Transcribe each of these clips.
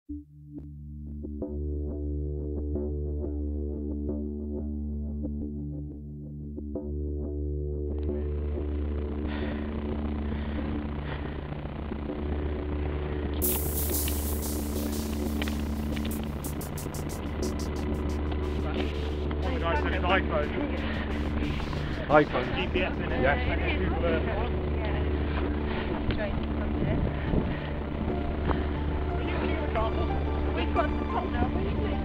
iPhone. GPS in it. Yeah. We've got the top now.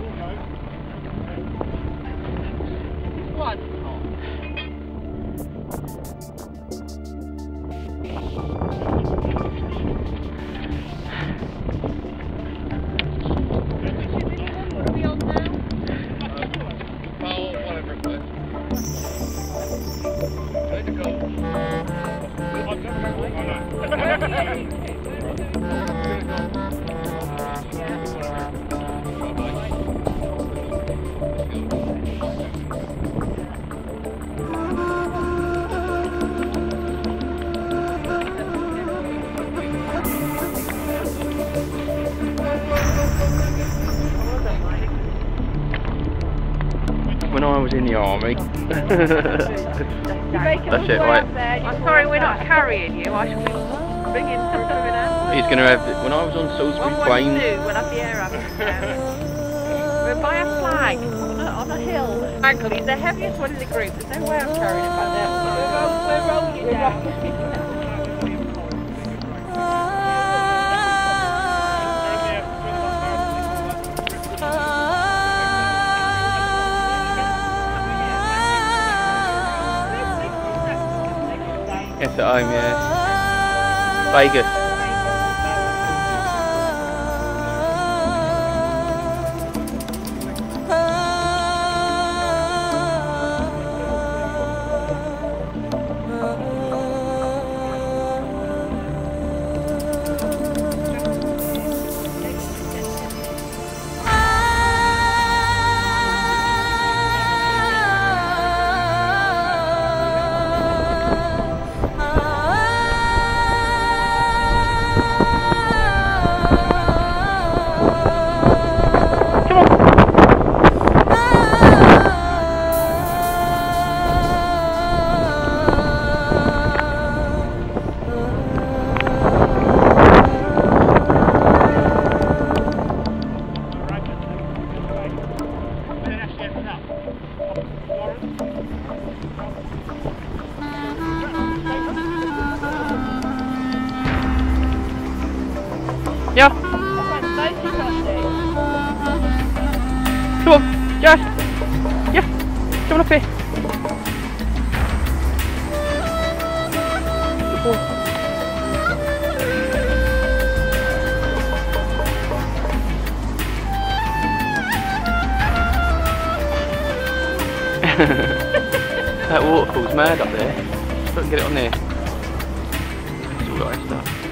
One. What are we on now? Whatever it was. Ready to go. When I was in the army. That's it, right? I'm sorry we're not carrying you. I shall be bringing some swimming out. He's going to have, when I was on Salisbury Plain. 112, we'll have the air ambulance down. We're by a flag on a hill. Ankle, he's the heaviest one in the group. There's no way I'm carrying him back there. We're rolling it down. Yes, at home, yeah. Vegas. Yeah. Come on, Josh. Yeah. Come on up here. That waterfall's mad up there. Don't get it on there. It's all right stuff.